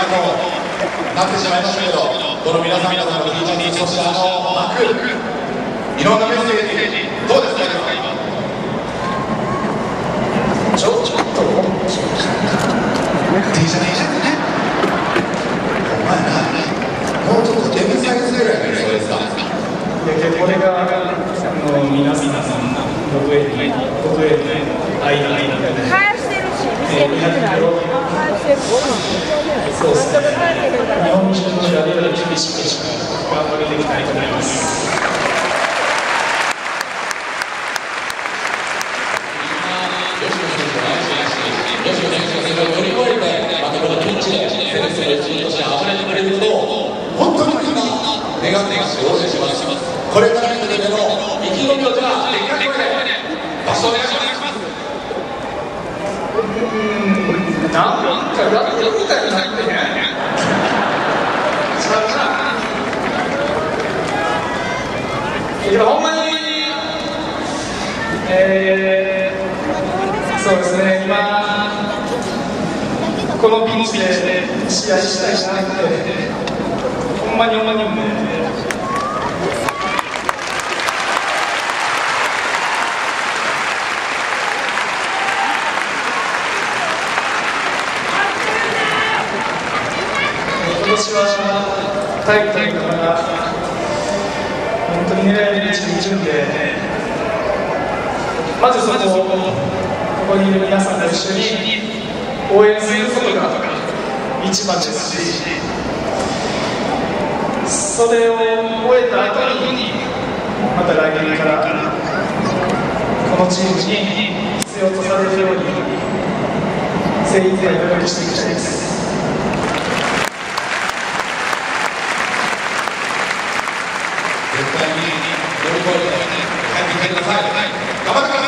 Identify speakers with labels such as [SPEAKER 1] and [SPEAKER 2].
[SPEAKER 1] がとうなってしまいましたけど、この皆さん方の T シャツ、そして幕、いろんなメッセージ、どうですか今。ちょっと T シャツね、お前な、もうちょっと M サイズぐらいのそうですか。
[SPEAKER 2] これが皆さんの僕への愛なんで返してるし、返してる。そうですね。日本人のやりを厳しく頑張っていきたいと思います。
[SPEAKER 1] 吉野選手が乗り越えて、またこのピンチでセレブレーションとして暴れてくれることを本当に今願っていますし応援します。これからに向けての意気込みをじゃあでっかい声でよろしくお願いします。
[SPEAKER 2] なんかやってるみたいになってね。いやほんまにそうですね、今このピンチで試合したいなってほんまに思うんで。今年はタイトルが本当に狙いにいるんで、まずここにいる皆さんと一緒に応援することが一番ですし、それを終えた後にまた来年からこのチームに必要とされるように精一杯努力していきたいです。
[SPEAKER 1] 絶対に乗り越えて帰ってきてください。頑張ってください。